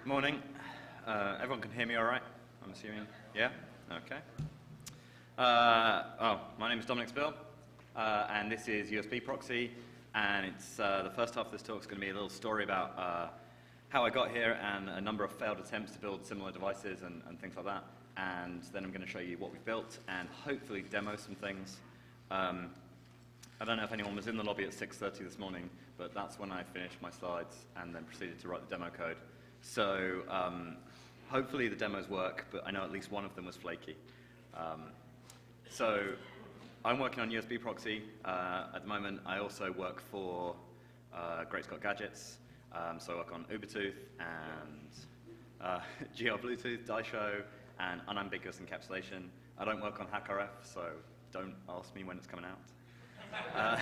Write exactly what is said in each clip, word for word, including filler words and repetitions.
Morning. Uh, everyone can hear me all right, I'm assuming? Yeah? Okay. Uh, oh, my name is Dominic, uh, and this is USBProxy, and it's uh, the first half of this talk is going to be a little story about uh, how I got here and a number of failed attempts to build similar devices and, and things like that, and then I'm going to show you what we've built and hopefully demo some things. Um, I don't know if anyone was in the lobby at six thirty this morning, but that's when I finished my slides and then proceeded to write the demo code. So um, hopefully the demos work, but I know at least one of them was flaky. Um, so I'm working on USBProxy uh, at the moment. I also work for uh, Great Scott Gadgets. Um, so I work on Ubertooth and uh, G R Bluetooth, Daisho, and unambiguous encapsulation. I don't work on HackRF, so don't ask me when it's coming out. Uh,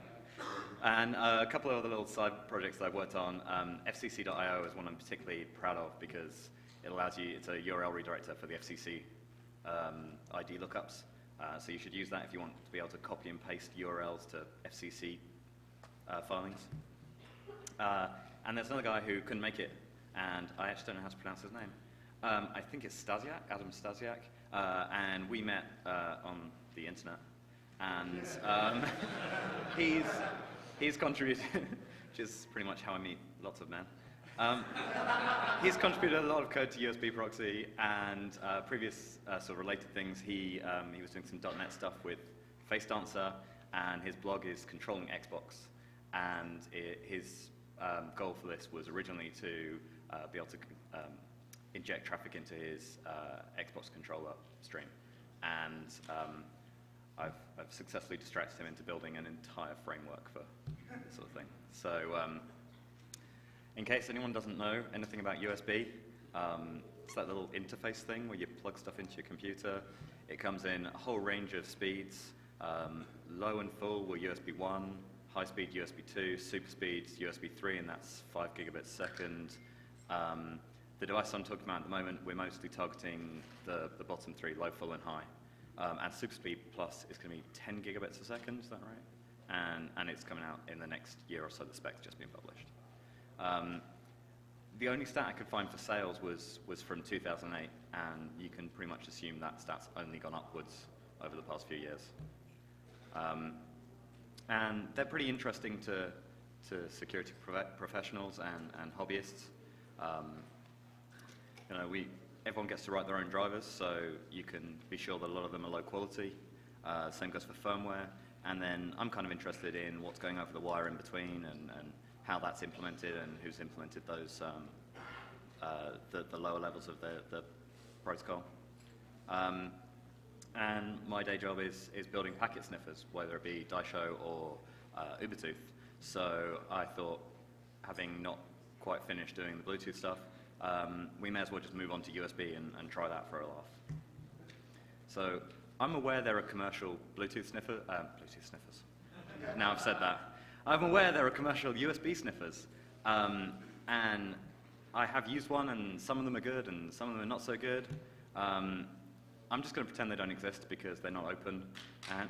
and uh, a couple of other little side projects that I've worked on. Um, F C C dot I O is one I'm particularly proud of because it allows you, it's a U R L redirector for the F C C um, I D lookups. Uh, so you should use that if you want to be able to copy and paste U R Ls to F C C uh, filings. Uh, and there's another guy who couldn't make it, and I actually don't know how to pronounce his name. Um, I think it's Stasiak, Adam Stasiak, uh, and we met uh, on the internet. And um, he's, he's contributed, which is pretty much how I meet lots of men. Um, he's contributed a lot of code to USBProxy and uh, previous uh, sort of related things. He, um, he was doing some dot net stuff with FaceDancer, and his blog is Controlling Xbox. And it, his um, goal for this was originally to uh, be able to um, inject traffic into his uh, Xbox controller stream. And um, I've, I've successfully distracted him into building an entire framework for this sort of thing. So um, in case anyone doesn't know anything about U S B, um, it's that little interface thing where you plug stuff into your computer. It comes in a whole range of speeds. Um, low and full were U S B one, high speed U S B two, super speeds U S B three, and that's five gigabits a second. Um, the device I'm talking about at the moment, we're mostly targeting the, the bottom three, low, full, and high. Um, and Super Speed Plus is going to be ten gigabits a second, is that right? And, and it's coming out in the next year or so. The spec's just been published. Um, the only stat I could find for sales was, was from two thousand eight, and you can pretty much assume that stat's only gone upwards over the past few years. Um, and they're pretty interesting to, to security prof professionals and, and hobbyists. Um, you know, we, everyone gets to write their own drivers, so you can be sure that a lot of them are low quality. Uh, same goes for firmware. And then I'm kind of interested in what's going over the wire in between and, and how that's implemented and who's implemented those, um, uh, the, the lower levels of the, the protocol. Um, and my day job is, is building packet sniffers, whether it be Daisho or uh, Ubertooth. So I thought, having not quite finished doing the Bluetooth stuff, Um, we may as well just move on to U S B and, and try that for a laugh. So I'm aware there are commercial Bluetooth sniffer, uh, Bluetooth sniffers. Now I've said that. I'm aware there are commercial U S B sniffers, um, and I have used one, and some of them are good, and some of them are not so good. Um, I'm just going to pretend they don't exist because they're not open. And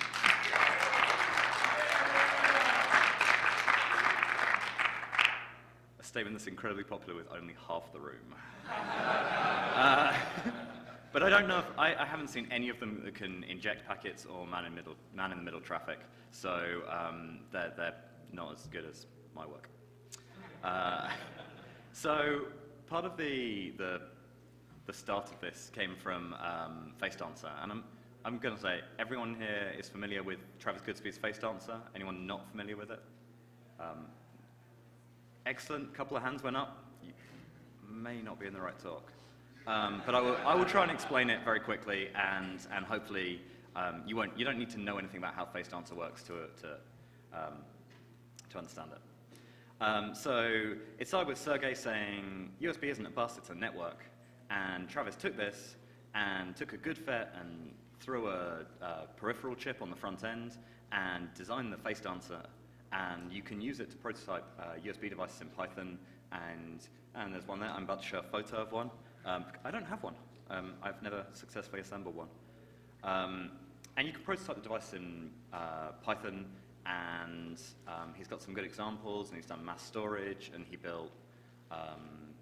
statement that's incredibly popular with only half the room. uh, but I don't know if, I, I haven't seen any of them that can inject packets or man in, middle, man in the middle traffic, so um, they're, they're not as good as my work. Uh, so part of the, the, the start of this came from um, FaceDancer, and I'm, I'm going to say everyone here is familiar with Travis Goodspeed's FaceDancer. Anyone not familiar with it? Um, Excellent. Couple of hands went up. You may not be in the right talk. Um, but I will, I will try and explain it very quickly, and, and hopefully um, you, won't, you don't need to know anything about how FaceDancer works to, to, um, to understand it. Um, so it started with Sergey saying, U S B isn't a bus, it's a network. And Travis took this and took a good fit and threw a, a peripheral chip on the front end and designed the FaceDancer. And you can use it to prototype uh, U S B devices in Python, and, and there's one there. I'm about to show a photo of one. Um, I don't have one. Um, I've never successfully assembled one. Um, and you can prototype the device in uh, Python, and um, he's got some good examples, and he's done mass storage, and he built um,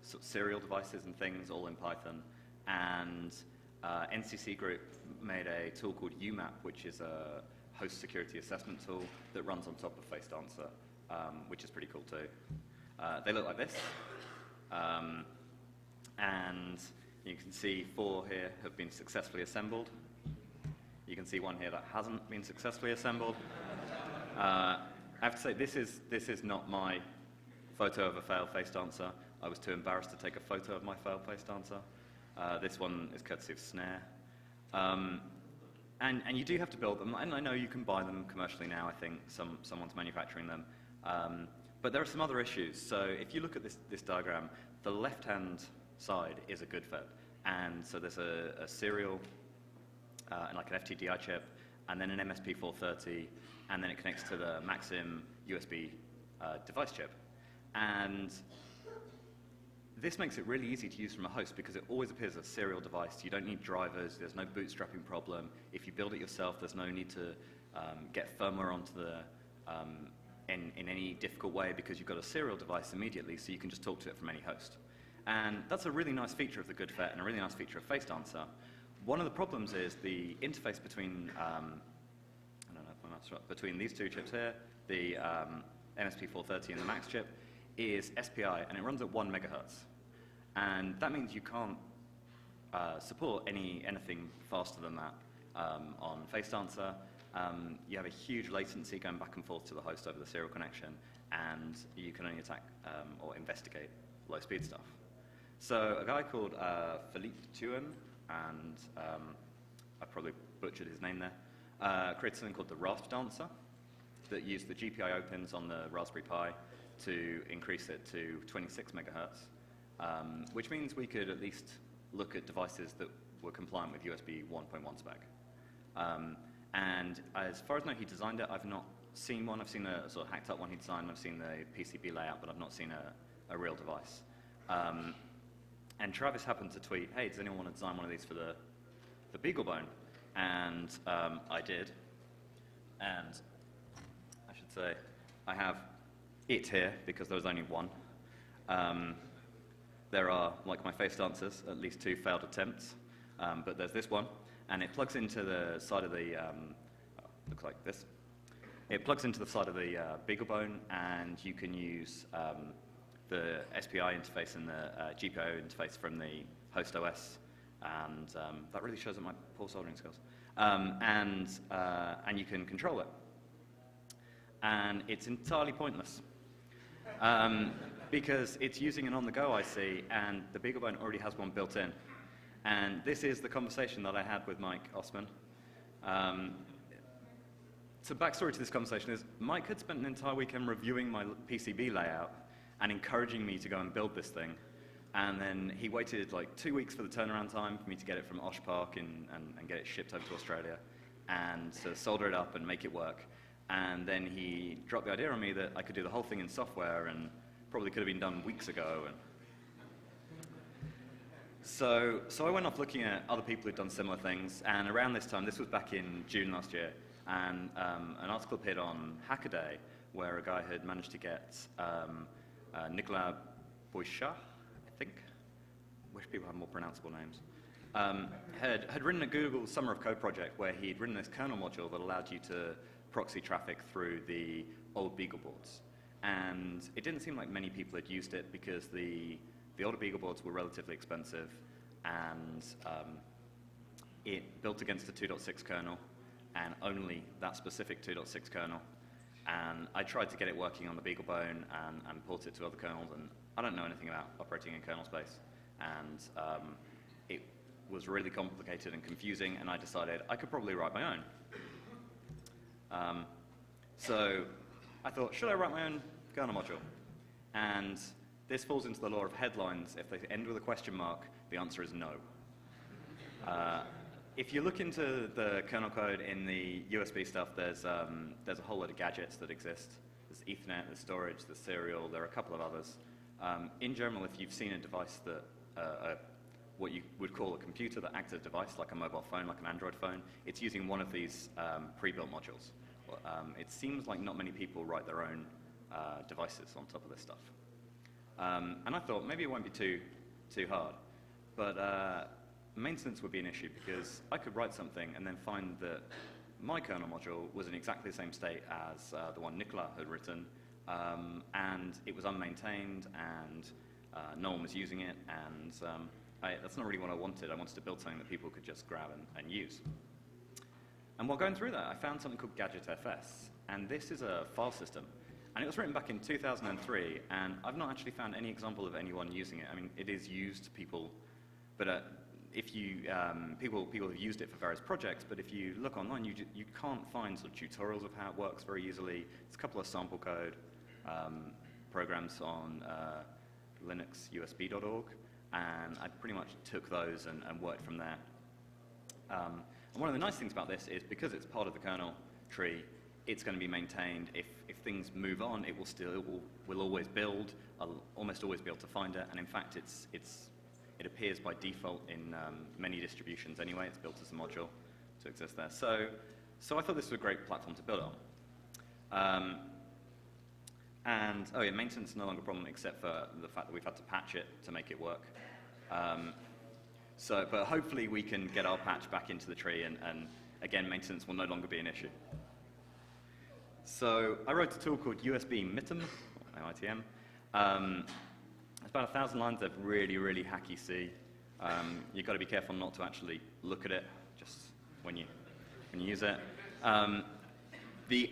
sort of serial devices and things, all in Python. And uh, N C C Group made a tool called U map, which is a host security assessment tool that runs on top of FaceDancer, um, which is pretty cool too. Uh, they look like this. Um, and you can see four here have been successfully assembled. You can see one here that hasn't been successfully assembled. Uh, I have to say, this is, this is not my photo of a failed FaceDancer. I was too embarrassed to take a photo of my failed FaceDancer. Uh, this one is courtesy of Snare. Um, and, and you do have to build them, and I know you can buy them commercially now. I think some, someone's manufacturing them. Um, but there are some other issues. So if you look at this, this diagram, the left-hand side is a good fit. And so there's a, a serial, uh, and like an F T D I chip, and then an M S P four thirty, and then it connects to the Maxim U S B uh, device chip. And this makes it really easy to use from a host because it always appears as a serial device. You don't need drivers, there's no bootstrapping problem. If you build it yourself, there's no need to um, get firmware onto the, um, in, in any difficult way because you've got a serial device immediately, so you can just talk to it from any host. And that's a really nice feature of the good fit and a really nice feature of FaceDancer. One of the problems is the interface between, um, I don't know if my math's right, between these two chips here, the um, M S P four thirty and the Max chip, is S P I, and it runs at one megahertz. And that means you can't uh, support any anything faster than that um, on FaceDancer. Um, you have a huge latency going back and forth to the host over the serial connection, and you can only attack um, or investigate low-speed stuff. So a guy called uh, Philippe Thuen, and um, I probably butchered his name there, uh, created something called the RaspDancer that used the G P I O pins on the Raspberry Pi to increase it to twenty-six megahertz, um, which means we could at least look at devices that were compliant with U S B one point one spec. Um, and as far as I know, he designed it. I've not seen one. I've seen a sort of hacked up one he designed. I've seen the P C B layout, but I've not seen a, a real device. Um, and Travis happened to tweet, hey, does anyone want to design one of these for the, the BeagleBone? And um, I did. And I should say, I have it here, because there was only one. Um, there are, like my FaceDancers, at least two failed attempts, um, but there's this one, and it plugs into the side of the, um, oh, looks like this. It plugs into the side of the uh, BeagleBone, and you can use um, the S P I interface and the uh, G P I O interface from the host O S, and um, that really shows up my poor soldering skills. Um, and, uh, and you can control it. And it's entirely pointless. Um, because it's using an on-the-go I C, and the BeagleBone already has one built in. And this is the conversation that I had with Mike Osman. Um, so backstory to this conversation is, Mike had spent an entire weekend reviewing my P C B layout and encouraging me to go and build this thing. And then he waited like two weeks for the turnaround time for me to get it from Osh Park and, and, and get it shipped over to Australia, and to solder it up and make it work. And then he dropped the idea on me that I could do the whole thing in software, and probably could have been done weeks ago. And so, so I went off looking at other people who'd done similar things, and around this time, this was back in June last year, and um, an article appeared on Hackaday where a guy had managed to get um, uh, Nicolas Boichat, I think, wish people had more pronounceable names, um, had, had written a Google Summer of Code project where he'd written this kernel module that allowed you to proxy traffic through the old BeagleBoards. And it didn't seem like many people had used it because the, the older BeagleBoards were relatively expensive, and um, it built against the two point six kernel, and only that specific two point six kernel. And I tried to get it working on the BeagleBone and, and port it to other kernels, and I don't know anything about operating in kernel space. And um, it was really complicated and confusing, and I decided I could probably write my own. Um, so I thought, should I write my own kernel module? And this falls into the law of headlines. If they end with a question mark, the answer is no. Uh, if you look into the kernel code in the U S B stuff, there's, um, there's a whole lot of gadgets that exist. There's Ethernet, there's storage, there's serial, there are a couple of others. Um, in general, if you've seen a device that, uh, uh, what you would call a computer that acts as a device, like a mobile phone, like an Android phone, it's using one of these um, pre-built modules. Um, it seems like not many people write their own uh, devices on top of this stuff. Um, and I thought maybe it won't be too, too hard. But uh, maintenance would be an issue because I could write something and then find that my kernel module was in exactly the same state as uh, the one Nicola had written, um, and it was unmaintained, and uh, no one was using it, and um, I, that's not really what I wanted. I wanted to build something that people could just grab and, and use. And while going through that, I found something called Gadget F S, and this is a file system. And it was written back in two thousand three, and I've not actually found any example of anyone using it. I mean, it is used, people, but uh, if you, um, people, people have used it for various projects, but if you look online, you, you can't find sort of tutorials of how it works very easily. It's a couple of sample code um, programs on uh, Linux U S B dot org, and I pretty much took those and, and worked from there. Um, and one of the nice things about this is because it's part of the kernel tree, it's going to be maintained. If, if things move on, it will still, it will, will always build. I'll almost always be able to find it, and in fact, it's, it's It appears by default in um, many distributions anyway. It's built as a module to exist there. So, so I thought this was a great platform to build on. Um, and, oh yeah, maintenance is no longer a problem except for the fact that we've had to patch it to make it work. Um, so, but hopefully we can get our patch back into the tree, and, and again, maintenance will no longer be an issue. So I wrote a tool called U S B Mitim, M I T M. Um, It's about a thousand lines of really, really hacky C. Um, you've got to be careful not to actually look at it just when you, when you use it. Um, the,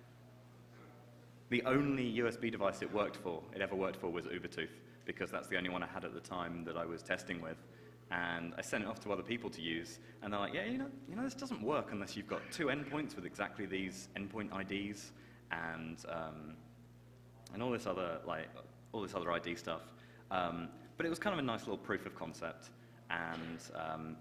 the only U S B device it worked for, it ever worked for, was Ubertooth, because that's the only one I had at the time that I was testing with. And I sent it off to other people to use, and they're like, yeah, you know, you know, this doesn't work unless you've got two endpoints with exactly these endpoint I Ds and, um, and all this other, like, all this other I D stuff. Um, but it was kind of a nice little proof of concept, and um,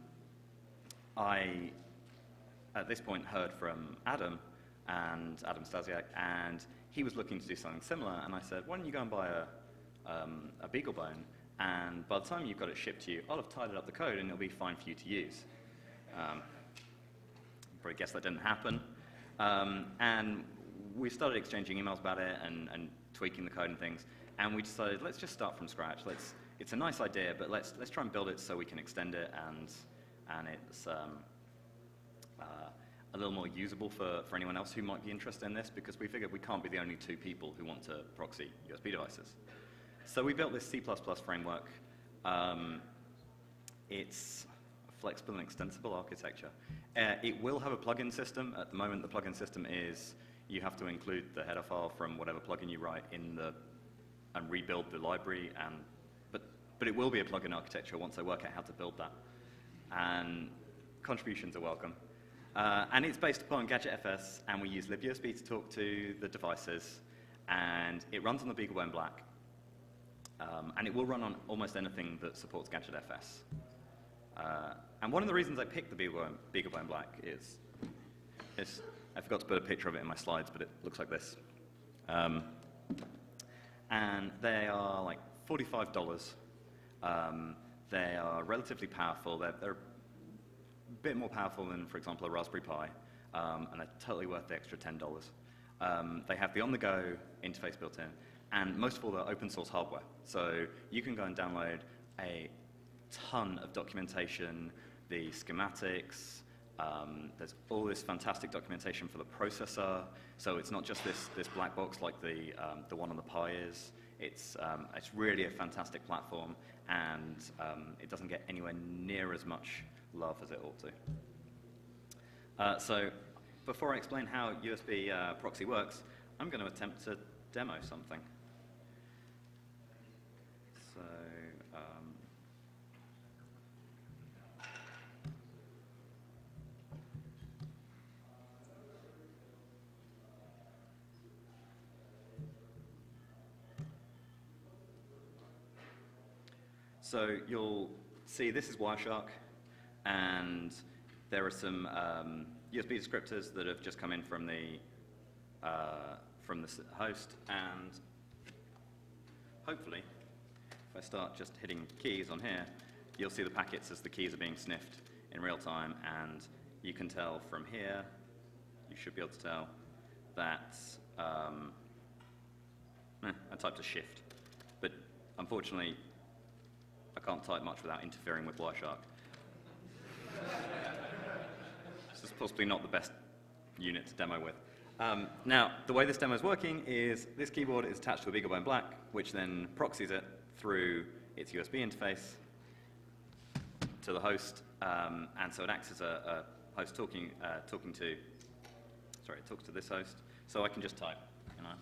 I, at this point, heard from Adam, and Adam Stasiak, and he was looking to do something similar, and I said, why don't you go and buy a, um, a BeagleBone, and by the time you've got it shipped to you, I'll have tidied up the code, and it'll be fine for you to use. Um, probably guess that didn't happen. Um, and we started exchanging emails about it and, and tweaking the code and things. And we decided, let's just start from scratch. Let's, it's a nice idea, but let's, let's try and build it so we can extend it, and, and it's um, uh, a little more usable for, for anyone else who might be interested in this, because we figured we can't be the only two people who want to proxy U S B devices. So we built this C plus plus framework. Um, it's a flexible and extensible architecture. Uh, it will have a plugin system. At the moment, the plugin system is you have to include the header file from whatever plugin you write in the and rebuild the library, and, but, but it will be a plugin architecture once I work out how to build that. And contributions are welcome. Uh, and it's based upon Gadget F S, and we use libUSB to talk to the devices, and it runs on the BeagleBone Black. Um, and it will run on almost anything that supports Gadget F S. Uh, and one of the reasons I picked the BeagleBone, BeagleBone Black is, is, I forgot to put a picture of it in my slides, but it looks like this. Um, and they are like forty-five dollars. Um, they are relatively powerful. They're, they're a bit more powerful than, for example, a Raspberry Pi, um, and they're totally worth the extra ten dollars. Um, they have the on-the-go interface built in, and most of all, they're open source hardware. So you can go and download a ton of documentation, the schematics, um, there's all this fantastic documentation for the processor. So it's not just this, this black box like the, um, the one on the Pi is. It's, um, it's really a fantastic platform, and um, it doesn't get anywhere near as much love as it ought to. Uh, so before I explain how U S B uh, proxy works, I'm going to attempt to demo something. So, um, so you'll see this is Wireshark, and there are some um, U S B descriptors that have just come in from the uh, from the host, and hopefully, if I start just hitting keys on here, you'll see the packets as the keys are being sniffed in real time, and you can tell from here, you should be able to tell that, um, eh, I typed a shift, but unfortunately, I can't type much without interfering with Wireshark. This is possibly not the best unit to demo with. Um, now, the way this demo is working is this keyboard is attached to a BeagleBone Black, which then proxies it through its U S B interface to the host, um, and so it acts as a, a host talking, uh, talking to, sorry, it talks to this host, so I can just type, you know,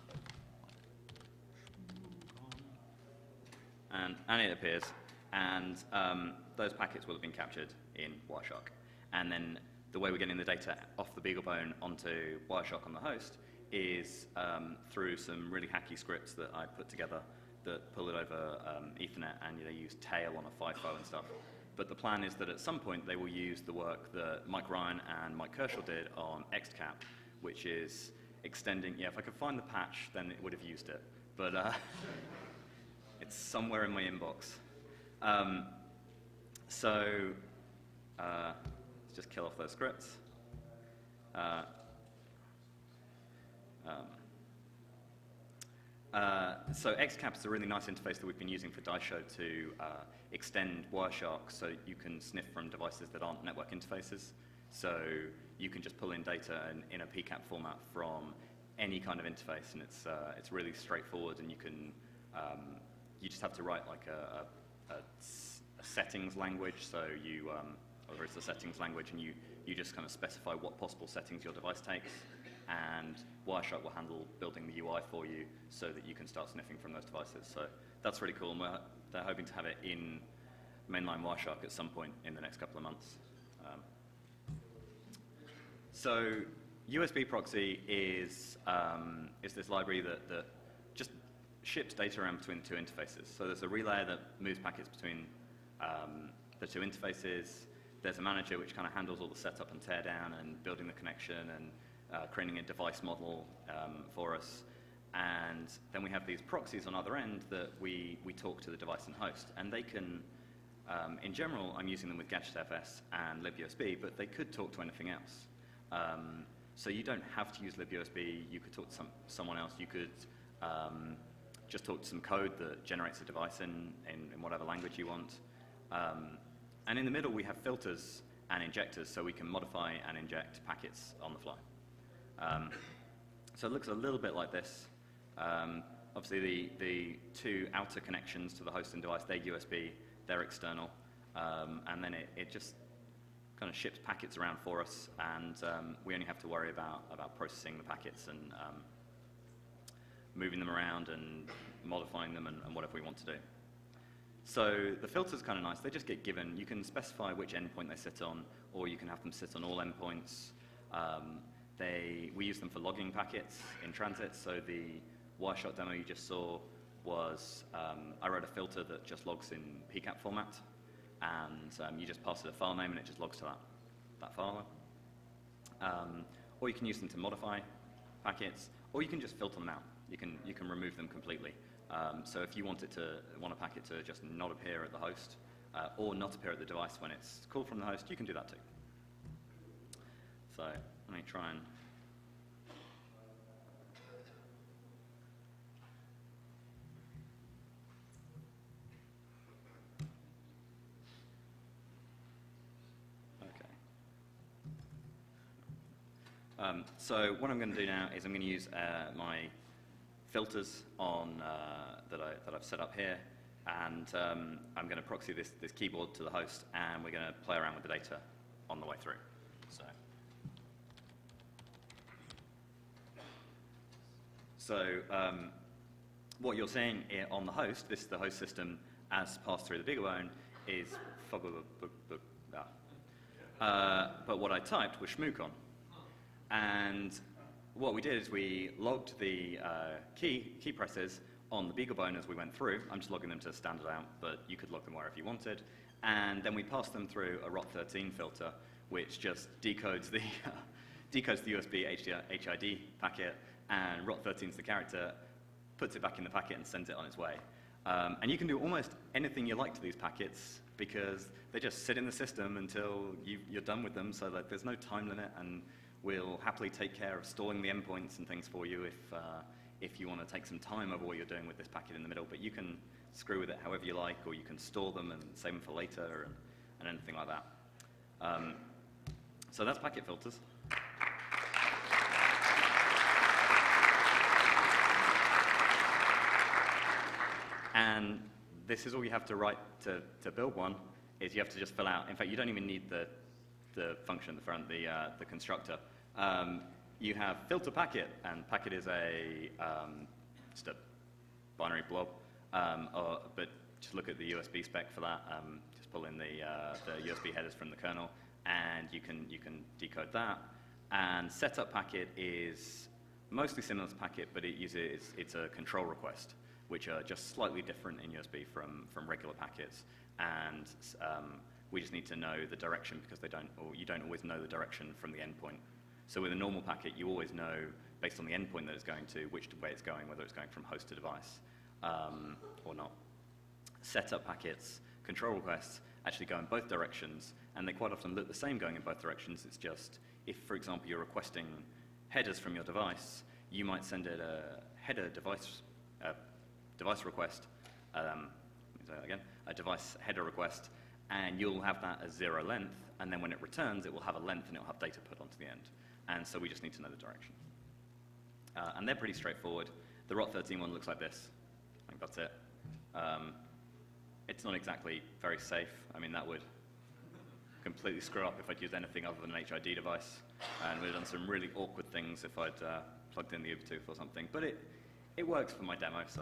and, and it appears, and um, those packets will have been captured in Wireshark. And then the way we're getting the data off the BeagleBone onto Wireshark on the host is um, through some really hacky scripts that I put together that pull it over um, Ethernet, and they use tail on a FIFO and stuff. But the plan is that at some point they will use the work that Mike Ryan and Mike Kershaw did on XCAP, which is extending, yeah, if I could find the patch, then it would have used it. But uh, it's somewhere in my inbox. Um, so uh, let's just kill off those scripts. Uh, um, uh, so XCAP is a really nice interface that we've been using for Daisho to uh, extend Wireshark so you can sniff from devices that aren't network interfaces. So you can just pull in data in, in a P CAP format from any kind of interface, and it's, uh, it's really straightforward, and you can um, you just have to write like a, a, a settings language, so you, um, or it's a settings language, and you, you just kind of specify what possible settings your device takes, and Wireshark will handle building the U I for you so that you can start sniffing from those devices. So that's really cool, and we're, they're hoping to have it in mainline Wireshark at some point in the next couple of months. Um, so USBProxy is, um, is this library that, that just ships data around between the two interfaces. So there's a relayer that moves packets between um, the two interfaces. There's a manager which kind of handles all the setup and teardown and building the connection and uh, creating a device model um, for us. And then we have these proxies on the other end that we, we talk to the device and host. And they can, um, in general, I'm using them with GadgetFS and libUSB, but they could talk to anything else. Um, so you don't have to use libUSB. You could talk to some, someone else. You could um, just talk to some code that generates a device in, in, in whatever language you want. Um, and in the middle, we have filters and injectors, so we can modify and inject packets on the fly. Um, so it looks a little bit like this. Um, obviously, the, the two outer connections to the host and device, they're U S B, they're external, um, and then it, it just kind of ships packets around for us, and um, we only have to worry about, about processing the packets and um, moving them around and modifying them and, and whatever we want to do. So the filter's kind of nice. They just get given. You can specify which endpoint they sit on, or you can have them sit on all endpoints. Um, they, we use them for logging packets in transit, so the Wireshark demo you just saw was, um, I wrote a filter that just logs in P CAP format, and um, you just pass it a file name and it just logs to that, that file. Um, or you can use them to modify packets, or you can just filter them out. You can, you can remove them completely. Um, so if you want it to want a packet to just not appear at the host, uh, or not appear at the device when it's called from the host, you can do that too. So let me try and Um, so what I'm going to do now is I'm going to use uh, my filters on uh, that, I, that I've set up here, and um, I'm going to proxy this, this keyboard to the host, and we're going to play around with the data on the way through. So, so um, what you're seeing here on the host, this is the host system as passed through the BeagleBone, is uh, but what I typed was ShmooCon. And what we did is we logged the uh, key, key presses on the BeagleBone as we went through. I'm just logging them to standard out, but you could log them wherever you wanted. And then we passed them through a R O T thirteen filter, which just decodes the, uh, decodes the U S B H I D packet, and R O T thirteen is the character, puts it back in the packet and sends it on its way. Um, and you can do almost anything you like to these packets because they just sit in the system until you, you're done with them, so that there's no time limit, and we'll happily take care of stalling the endpoints and things for you if, uh, if you want to take some time over what you're doing with this packet in the middle, but you can screw with it however you like, or you can store them and save them for later and, and anything like that. Um, so that's packet filters. And this is all you have to write to, to build one, is you have to just fill out. In fact, you don't even need the, the function at the front, the, uh, the constructor. Um, you have filter packet, and packet is a, um, just a binary blob. Um, or, but just look at the U S B spec for that. Um, just pull in the, uh, the U S B headers from the kernel, and you can, you can decode that. And setup packet is mostly similar to packet, but it uses, it's a control request, which are just slightly different in U S B from, from regular packets. And um, we just need to know the direction, because they don't, or you don't always know the direction from the endpoint. So with a normal packet, you always know, based on the endpoint that it's going to, which way it's going, whether it's going from host to device um, or not. Setup packets, control requests, actually go in both directions, and they quite often look the same going in both directions. It's just, if, for example, you're requesting headers from your device, you might send it a header device uh, device request, um, let me say that again, a device header request, and you'll have that as zero length, and then when it returns, it will have a length and it will have data put onto the end. And so we just need to know the direction. Uh, and they're pretty straightforward. The R O T thirteen one looks like this. I think that's it. Um, it's not exactly very safe. I mean, that would completely screw up if I'd used anything other than an H I D device, and we'd done some really awkward things if I'd uh, plugged in the Ubtooth or something. But it, it works for my demo, so.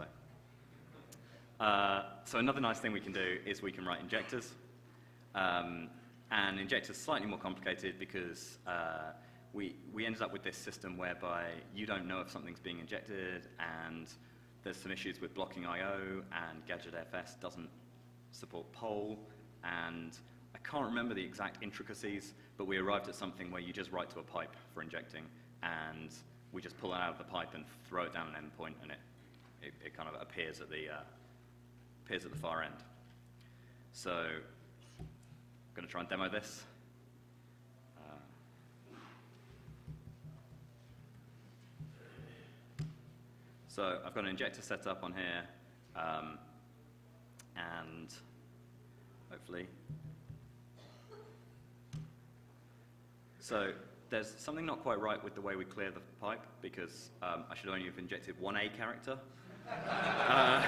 Uh, so another nice thing we can do is we can write injectors. Um, and injectors are slightly more complicated because uh, we, we ended up with this system whereby you don't know if something's being injected, and there's some issues with blocking I O, and Gadget F S doesn't support poll, and I can't remember the exact intricacies, but we arrived at something where you just write to a pipe for injecting, and we just pull it out of the pipe and throw it down an endpoint, and it, it, it kind of appears at the uh, appears at the far end. So I'm going to try and demo this. Uh, so I've got an injector set up on here, um, and hopefully. So there's something not quite right with the way we clear the pipe, because um, I should only have injected one A character. uh,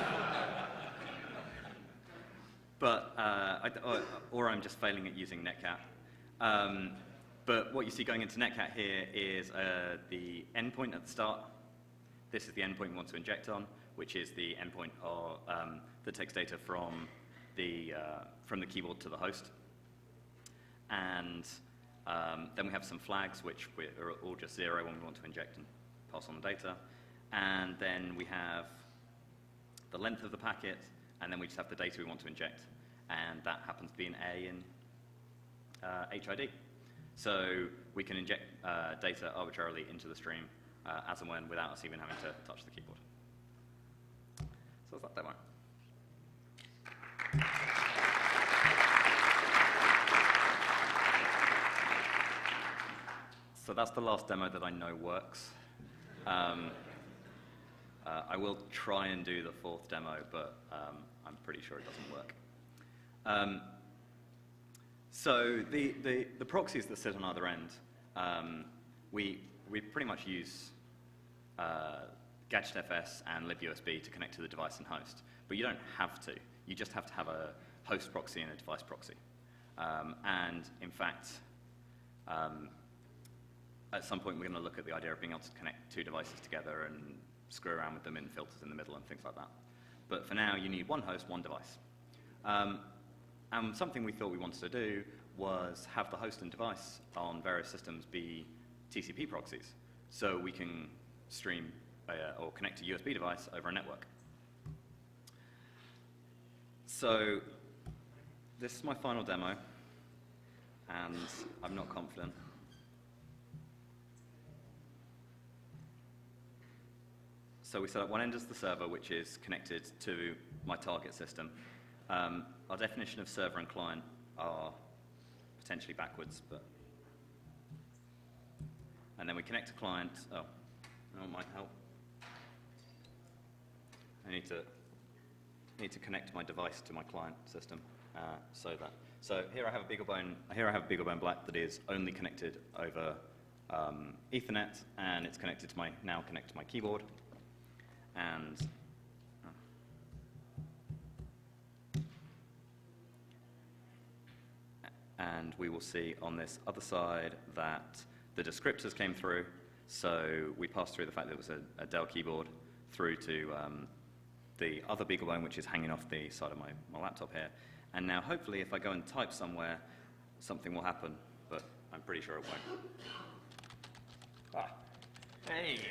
But, uh, I, or, or I'm just failing at using netcat. Um, but what you see going into netcat here is uh, the endpoint at the start. This is the endpoint we want to inject on, which is the endpoint or, um, that takes data from the, uh, from the keyboard to the host. And um, then we have some flags, which are all just zero when we want to inject and pass on the data. And then we have the length of the packet, and then we just have the data we want to inject, and that happens to be an A in uh, H I D. So we can inject uh, data arbitrarily into the stream uh, as and when, without us even having to touch the keyboard. So that's that demo. So that's the last demo that I know works. Um, Uh, I will try and do the fourth demo, but um, I'm pretty sure it doesn't work. Um, so the, the, the proxies that sit on either end, um, we, we pretty much use uh, Gadget F S and libUSB to connect to the device and host. But you don't have to. You just have to have a host proxy and a device proxy. Um, and in fact, um, at some point we're going to look at the idea of being able to connect two devices together and screw around with them in filters in the middle and things like that. But for now, you need one host, one device. Um, and something we thought we wanted to do was have the host and device on various systems be T C P proxies, so we can stream uh, or connect a U S B device over a network. So this is my final demo, and I'm not confident. So we set up one end as the server, which is connected to my target system. Um, our definition of server and client are potentially backwards, but and then we connect to client. Oh, that might help. I need to need to connect my device to my client system. Uh, so that so here I have a BeagleBone here I have a BeagleBone Black that is only connected over um, Ethernet, and it's connected to my now connected to my keyboard, and and we will see on this other side that the descriptors came through. So we passed through the fact that it was a, a Dell keyboard through to um, the other BeagleBone, which is hanging off the side of my, my laptop here. And now hopefully if I go and type somewhere, something will happen, but I'm pretty sure it won't. Ah. Hey!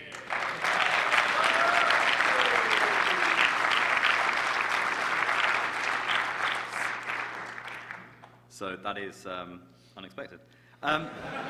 So that is um, unexpected. Um,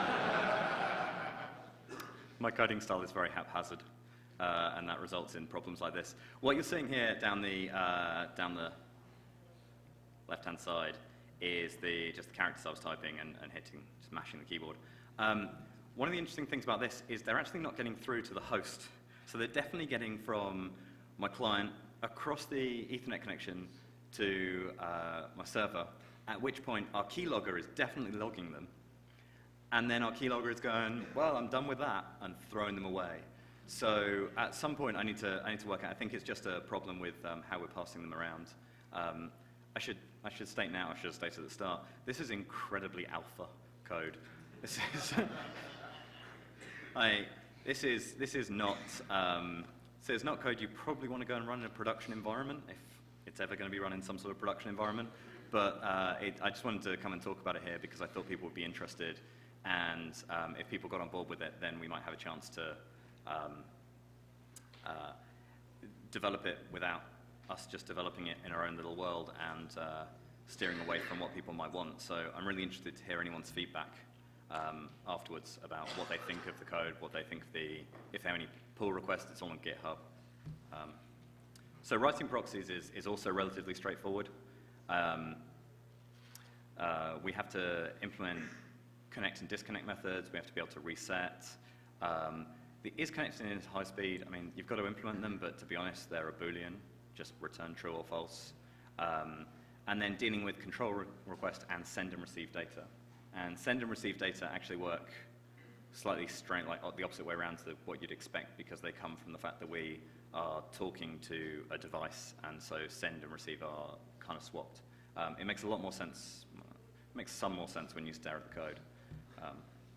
my coding style is very haphazard, uh, and that results in problems like this. What you're seeing here down the uh, down the left-hand side is the just the characters I was typing and, and hitting, smashing the keyboard. Um, one of the interesting things about this is they're actually not getting through to the host. So they're definitely getting from my client across the Ethernet connection to uh, my server, at which point our keylogger is definitely logging them. And then our keylogger is going, well, I'm done with that, and throwing them away. So at some point, I need to, I need to work out. I think it's just a problem with um, how we're passing them around. Um, I should, I should state now, I should have stated at the start, this is incredibly alpha code. This is, I, this is, this is not, um, so it's not code you probably want to go and run in a production environment, if it's ever going to be run in some sort of production environment. But uh, it, I just wanted to come and talk about it here because I thought people would be interested. And um, if people got on board with it, then we might have a chance to um, uh, develop it without us just developing it in our own little world and uh, steering away from what people might want. So I'm really interested to hear anyone's feedback um, afterwards about what they think of the code, what they think of the, if they have any pull requests, it's all on GitHub. Um, so writing proxies is, is also relatively straightforward. Um, uh, we have to implement connect and disconnect methods. We have to be able to reset. Um, the is connecting is high speed. I mean, you've got to implement them, but to be honest, they're a Boolean. Just return true or false. Um, and then dealing with control re request and send and receive data. And send and receive data actually work slightly strange, like the opposite way around to what you'd expect, because they come from the fact that we are talking to a device, and so send and receive are kind of swapped. Um, it makes a lot more sense, it makes some more sense when you stare at the code. Um,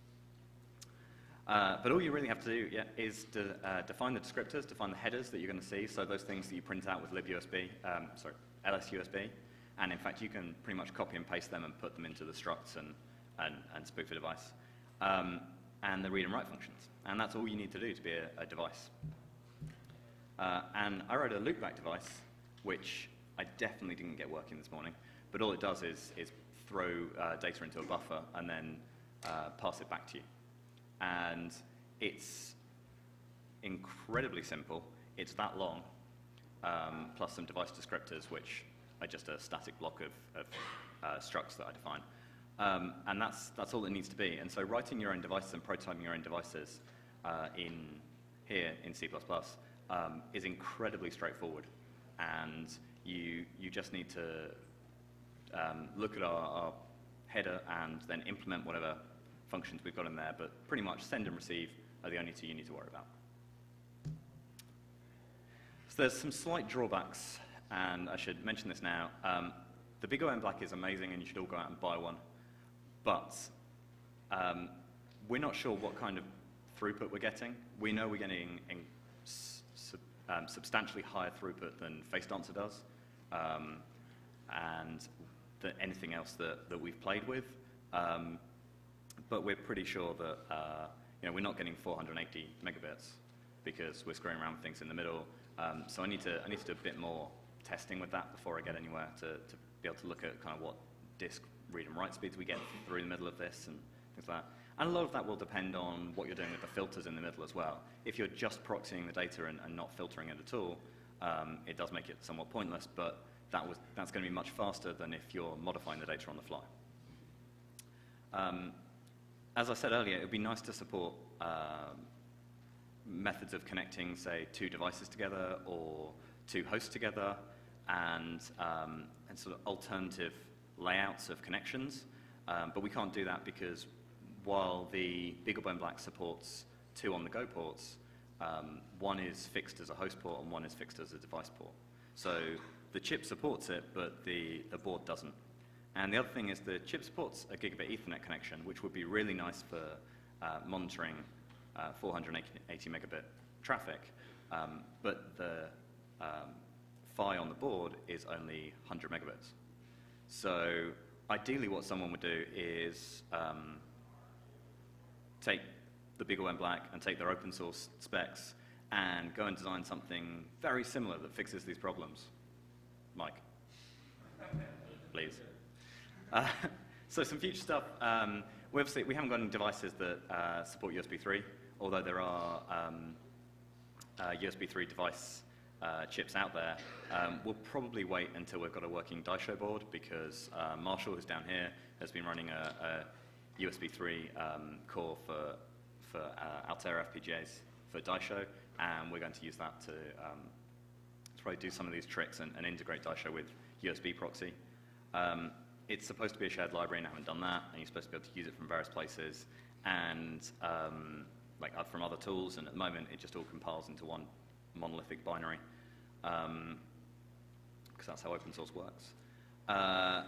uh, but all you really have to do yeah, is to uh, define the descriptors, define the headers that you're going to see, so those things that you print out with libUSB, um, sorry, L S U S B, and in fact you can pretty much copy and paste them and put them into the structs and, and, and spoof a device. Um, and the read and write functions, and that's all you need to do to be a, a device. Uh, and I wrote a loopback device, which I definitely didn't get working this morning, but all it does is, is throw uh, data into a buffer and then uh, pass it back to you. And it's incredibly simple. It's that long, um, plus some device descriptors, which are just a static block of, of uh, structs that I define. Um, and that's, that's all it needs to be. And so writing your own devices and prototyping your own devices uh, in here in C plus plus um, is incredibly straightforward. And you, you just need to um, look at our, our header and then implement whatever functions we've got in there, but pretty much send and receive are the only two you need to worry about. So there's some slight drawbacks, and I should mention this now. Um, the BeagleBone Black is amazing, and you should all go out and buy one. But um, we're not sure what kind of throughput we're getting. We know we're getting in sub, um, substantially higher throughput than FaceDancer does, um, and the, anything else that, that we've played with. Um, but we're pretty sure that uh, you know, we're not getting four hundred eighty megabits because we're screwing around with things in the middle. Um, so I need to I need to do a bit more testing with that before I get anywhere to, to be able to look at kind of what disk read and write speeds we get through the middle of this and things like that. And a lot of that will depend on what you're doing with the filters in the middle as well. If you're just proxying the data and, and not filtering it at all, um, it does make it somewhat pointless, but that was, that's going to be much faster than if you're modifying the data on the fly. Um, as I said earlier, it would be nice to support uh, methods of connecting, say, two devices together or to host together and, um, and sort of alternative layouts of connections. Um, but we can't do that because while the BeagleBone Black supports two on-the-go ports, um, one is fixed as a host port and one is fixed as a device port. So the chip supports it, but the, the board doesn't. And the other thing is the chip supports a gigabit Ethernet connection, which would be really nice for uh, monitoring uh, four hundred eighty megabit traffic. Um, but the um, phi on the board is only one hundred megabits. So ideally what someone would do is um, take the BeagleBone Black and take their open source specs and go and design something very similar that fixes these problems. Mike, please. Uh, so some future stuff. Um, we, obviously, we haven't got any devices that uh, support U S B three, although there are um, uh, U S B three device uh, chips out there. Um, we'll probably wait until we've got a working Daisho board because uh, Marshall, who's down here, has been running a, a U S B three um, core for, for uh, Altair F P G As for Daisho, and we're going to use that to, um, to probably do some of these tricks and, and integrate Daisho with USBProxy. Um, it's supposed to be a shared library, and I haven't done that, and you're supposed to be able to use it from various places, and um, like uh, from other tools, and at the moment it just all compiles into one monolithic binary, um, because that's how open source works. Uh,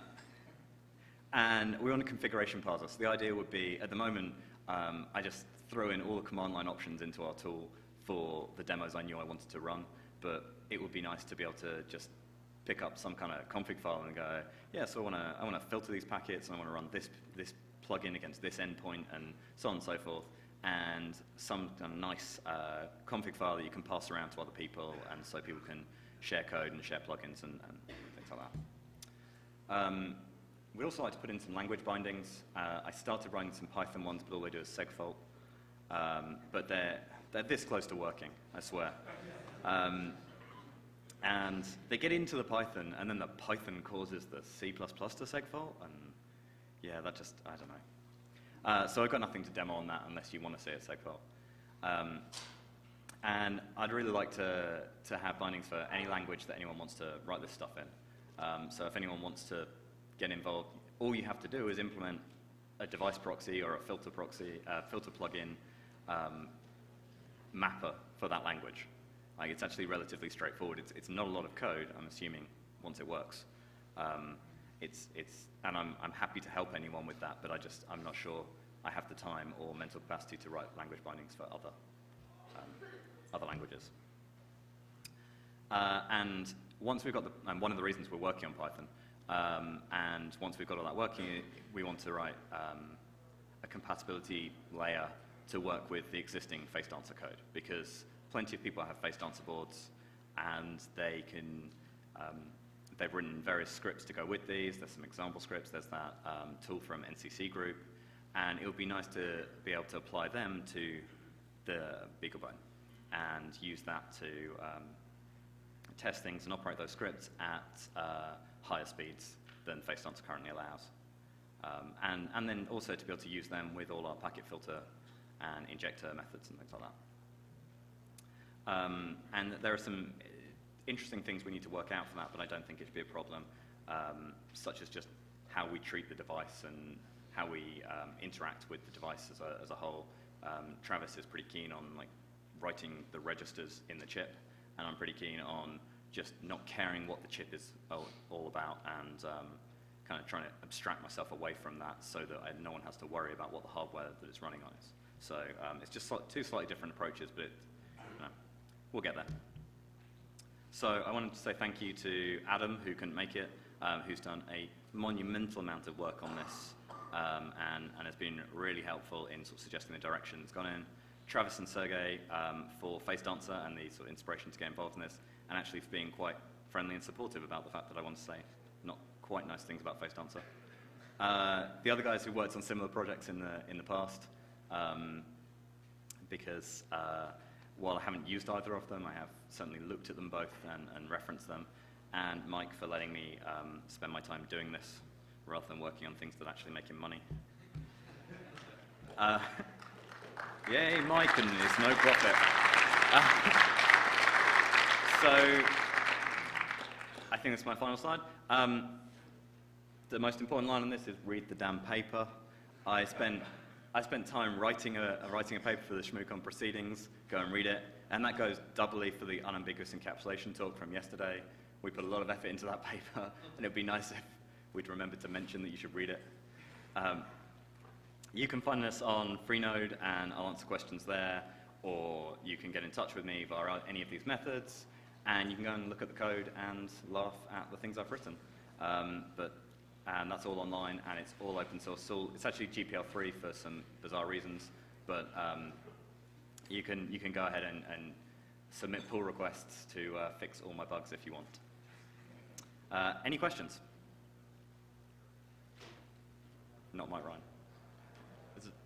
and we want a configuration parser. So the idea would be, at the moment, um, I just throw in all the command line options into our tool for the demos I knew I wanted to run, but it would be nice to be able to just pick up some kind of config file and go, yeah, so I want to I want to filter these packets, and I want to run this this plugin against this endpoint, and so on and so forth, and some kind of nice uh, config file that you can pass around to other people, and so people can share code and share plugins and, and things like that. Um, we also like to put in some language bindings. Uh, I started writing some Python ones, but all they do is segfault, um, but they're they're this close to working, I swear. Um, And they get into the Python, and then the Python causes the C plus plus to segfault, and yeah, that just, I don't know. Uh, so I've got nothing to demo on that unless you want to see it segfault. Um, and I'd really like to, to have bindings for any language that anyone wants to write this stuff in. Um, so if anyone wants to get involved, all you have to do is implement a device proxy or a filter proxy, uh, filter plugin um, mapper for that language. Like, it's actually relatively straightforward. It's, it's not a lot of code, I'm assuming, once it works. Um, it's, it's, and I'm, I'm happy to help anyone with that, but I just, I'm not sure I have the time or mental capacity to write language bindings for other, um, other languages. Uh, and once we've got the, and one of the reasons we're working on Python, um, and once we've got all that working, we want to write um, a compatibility layer to work with the existing FaceDancer code, because plenty of people have FaceDancer boards, and they can, um, they've written various scripts to go with these. There's some example scripts. There's that um, tool from N C C Group, and it would be nice to be able to apply them to the BeagleBone and use that to um, test things and operate those scripts at uh, higher speeds than FaceDancer currently allows. Um, and, and then also to be able to use them with all our packet filter and injector methods and things like that. Um, and there are some interesting things we need to work out for that, but I don't think it should be a problem, um, such as just how we treat the device and how we um, interact with the device as a, as a whole. Um, Travis is pretty keen on like writing the registers in the chip, and I'm pretty keen on just not caring what the chip is all, all about, and um, kind of trying to abstract myself away from that so that I, no one has to worry about what the hardware that it's running on is. So um, it's just two slightly different approaches, but it, you know, we'll get there. So I wanted to say thank you to Adam, who couldn't make it, um, who's done a monumental amount of work on this, um, and, and has been really helpful in sort of suggesting the direction it's gone in. Travis and Sergey um, for FaceDancer and the sort of inspiration to get involved in this, and actually for being quite friendly and supportive about the fact that I want to say not quite nice things about FaceDancer. Uh, the other guys who worked on similar projects in the, in the past, um, because uh, while I haven't used either of them, I have certainly looked at them both and, and referenced them. And Mike for letting me um, spend my time doing this rather than working on things that actually make him money. Uh, yay, Mike and his no profit. Uh, so think that's my final slide. Um, the most important line on this is read the damn paper. I spent, I spent time writing a, writing a paper for the ShmooCon proceedings. Go and read it. And that goes doubly for the unambiguous encapsulation talk from yesterday. We put a lot of effort into that paper, and it would be nice if we'd remember to mention that you should read it. Um, you can find us on Freenode, and I'll answer questions there, or you can get in touch with me via any of these methods, and you can go and look at the code and laugh at the things I've written. Um, but, and that's all online, and it's all open source. So it's actually G P L free for some bizarre reasons, but um, you can you can go ahead and, and submit pull requests to uh, fix all my bugs if you want. Uh, any questions? Not Mike Ryan. Is it?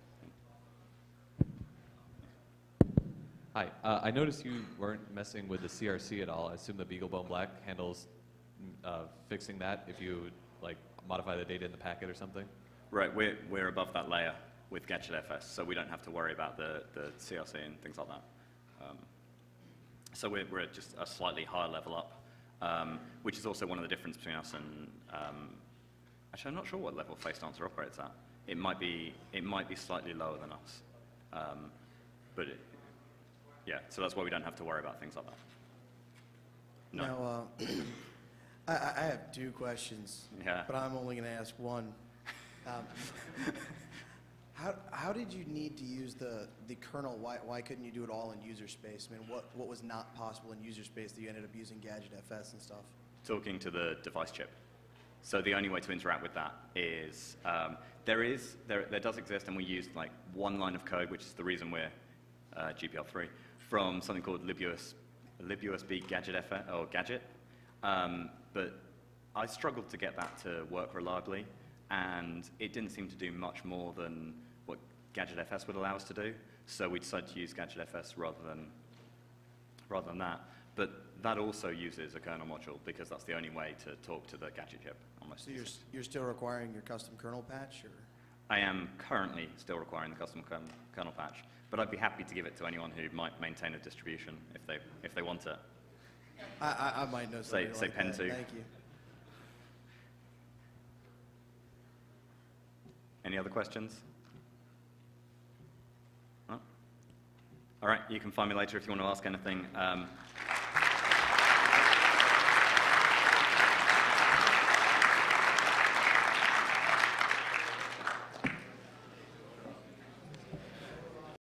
Hi. Uh, I noticed you weren't messing with the C R C at all. I assume the BeagleBone Black handles uh, fixing that if you like modify the data in the packet or something. Right. We're we're above that layer with Gadget F S, so we don't have to worry about the the C R C and things like that. Um, so we're we're at just a slightly higher level up, um, which is also one of the differences between us and. Um, actually, I'm not sure what level FaceDancer operates at. It might be it might be slightly lower than us, um, but it, yeah. So that's why we don't have to worry about things like that. No. Now, uh, I, I have two questions, Yeah. but I'm only going to ask one. Um, how, how did you need to use the, the kernel? Why, why couldn't you do it all in user space? I mean, what, what was not possible in user space that you ended up using Gadget F S and stuff? Talking to the device chip. So the only way to interact with that is, um, there is, there, there does exist, and we used like one line of code, which is the reason we're uh, G P L three, from something called libUS, libUSB Gadget F S, or Gadget. Um, but I struggled to get that to work reliably, and it didn't seem to do much more than what Gadget F S would allow us to do. So we decided to use Gadget F S rather than, rather than that. But that also uses a kernel module because that's the only way to talk to the Gadget chip. Almost. So you're, you're still requiring your custom kernel patch? Or? I am currently still requiring the custom kernel, kernel patch, but I'd be happy to give it to anyone who might maintain a distribution if they, if they want it. I, I, I might know something Say, say like pen that. two. Thank you. Any other questions? No? All right, you can find me later if you want to ask anything. Um,